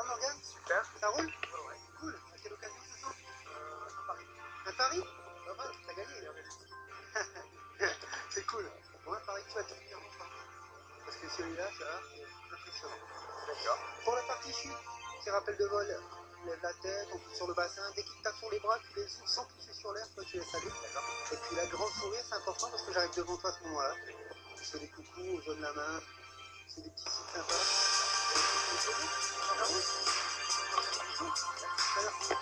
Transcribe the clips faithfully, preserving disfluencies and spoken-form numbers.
Morgane? Super. Ça roule? Ouais, ouais. Cool. À quelle occasion ce soir? Euh, à Paris. À Paris? Pas mal, t'as gagné. C'est cool. Moi, Paris, tu vas te finir en Paris. Parce que celui-là, ça va, c'est impressionnant. D'accord. Pour la partie chute, petit rappel de vol, lève la tête, on pousse sur le bassin. Dès qu'il tape sur les bras, tu les ouvres sans pousser sur l'air, toi tu laisses aller. Et puis la grande sourire, c'est important parce que j'arrive devant toi à ce moment-là. Je fais des coucous, je donne la main. C'est des petits sites sympas. Ça roule? Alors,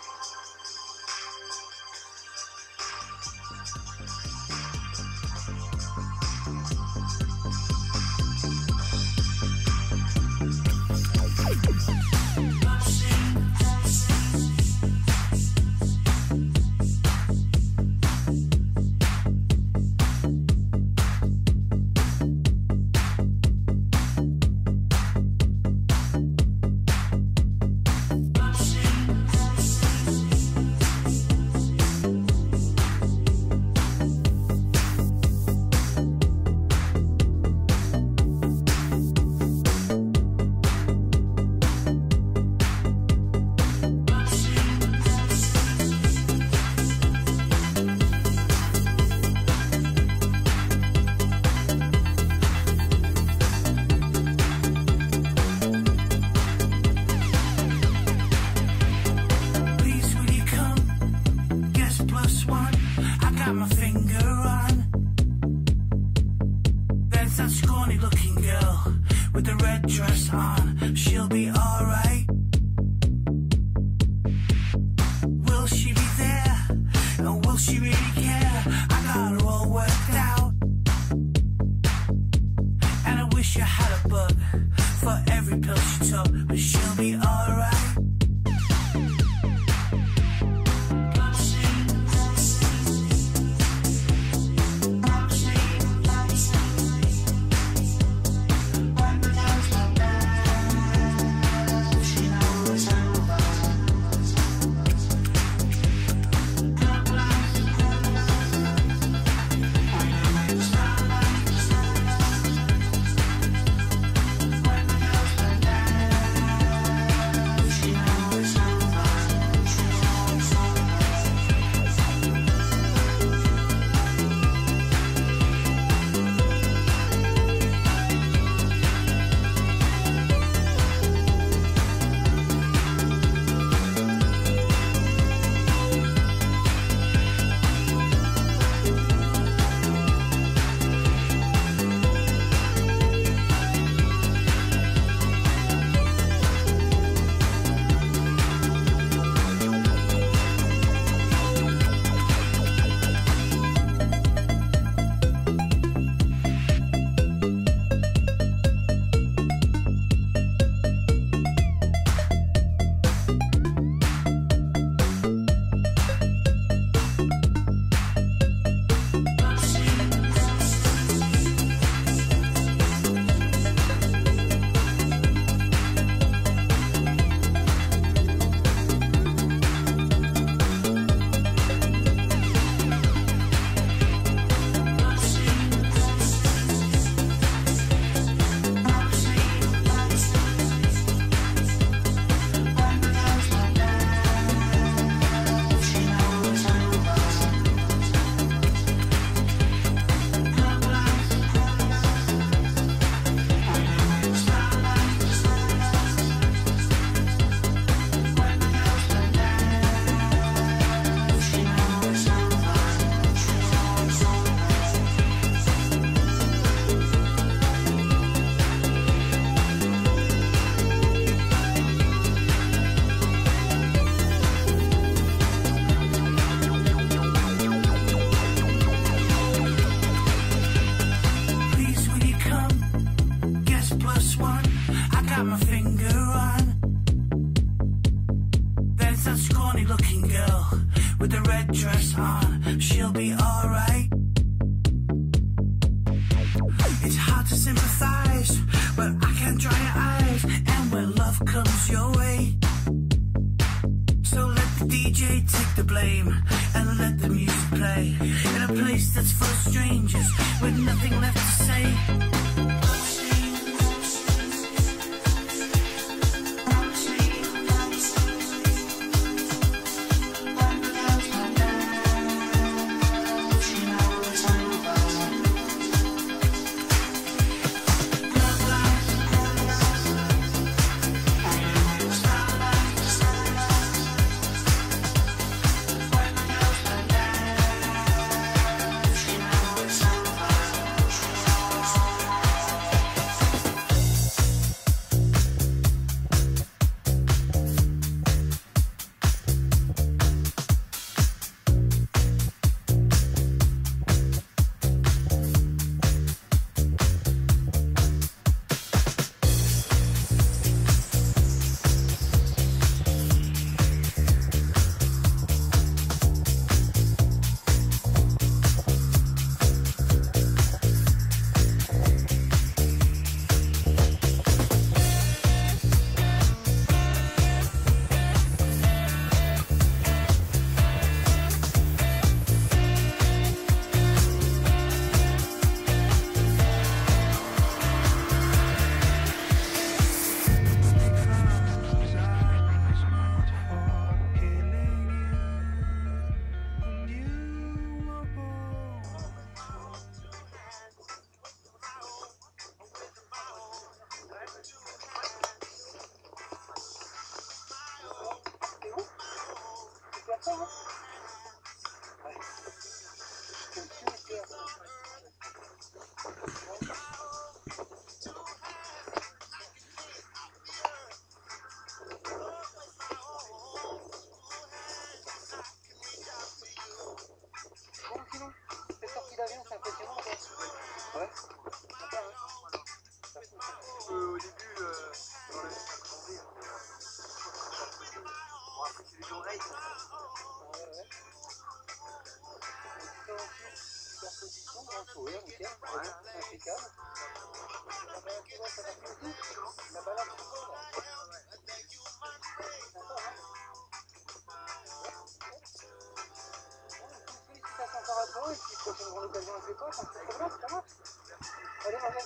Nothing left to say.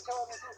ciao, à bientôt.